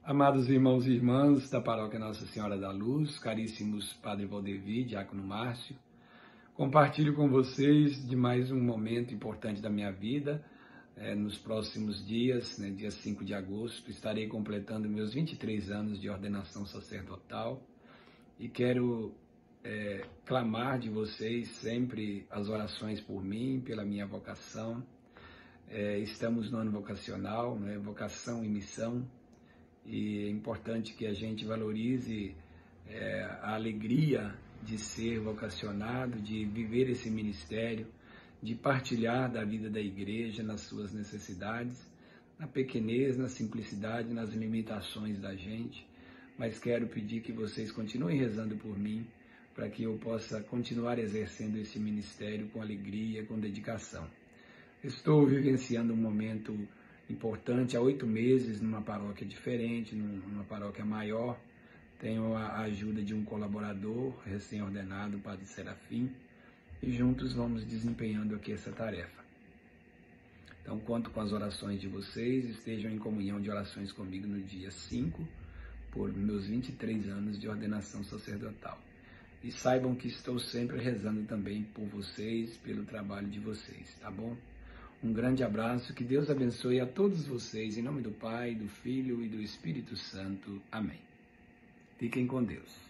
Amados irmãos e irmãs da Paróquia Nossa Senhora da Luz, caríssimos Padre Valdevi, Diácono Márcio, compartilho com vocês de mais um momento importante da minha vida. Nos próximos dias, dia 5 de agosto, estarei completando meus 23 anos de ordenação sacerdotal e quero clamar de vocês sempre as orações por mim, pela minha vocação. Estamos no ano vocacional, vocação e missão. E é importante que a gente valorize a alegria de ser vocacionado, de viver esse ministério, de partilhar da vida da igreja nas suas necessidades, na pequenez, na simplicidade, nas limitações da gente. Mas quero pedir que vocês continuem rezando por mim, para que eu possa continuar exercendo esse ministério com alegria, com dedicação. Estou vivenciando um momento importante, há 8 meses, numa paróquia diferente, numa paróquia maior. Tenho a ajuda de um colaborador recém-ordenado, o Padre Serafim, e juntos vamos desempenhando aqui essa tarefa. Então, conto com as orações de vocês, estejam em comunhão de orações comigo no dia 5, por meus 23 anos de ordenação sacerdotal. E saibam que estou sempre rezando também por vocês, pelo trabalho de vocês, tá bom? Um grande abraço, que Deus abençoe a todos vocês, em nome do Pai, do Filho e do Espírito Santo. Amém. Fiquem com Deus.